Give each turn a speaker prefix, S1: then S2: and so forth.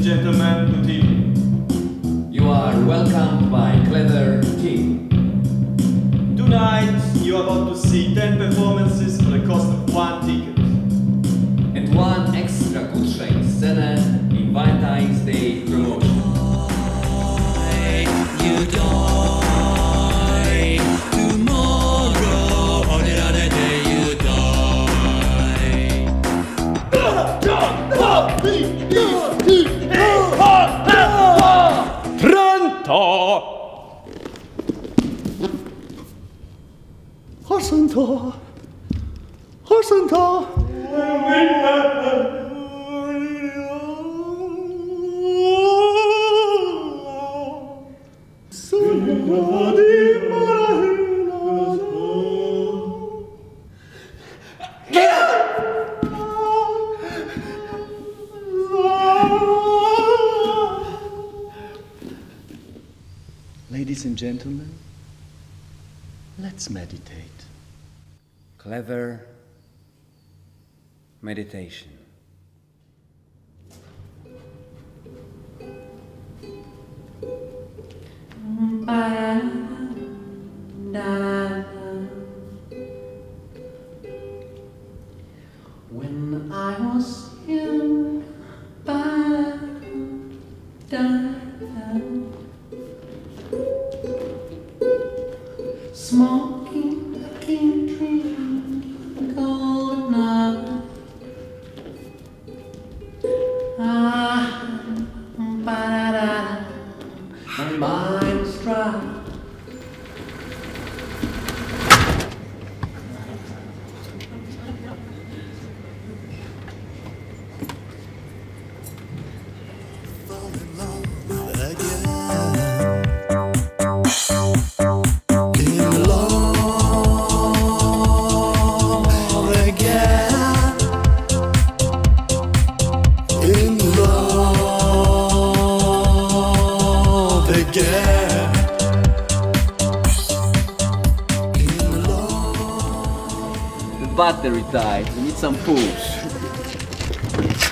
S1: gentlemen, to tea.
S2: You are welcomed by clever tea.
S1: Tonight you are about to see 10 performances for the cost of 1 ticket.
S2: And 1 extra kutrzej scenę in Valentine's Day promotion.
S3: You die tomorrow, on another day you die.
S4: Trento! Horsanta! Horsanta!
S5: Ladies and gentlemen, let's meditate.
S2: Clever meditation.
S3: When I was young, smoking, drinking, golden night. My mind was dry.
S2: The battery died. We need some push.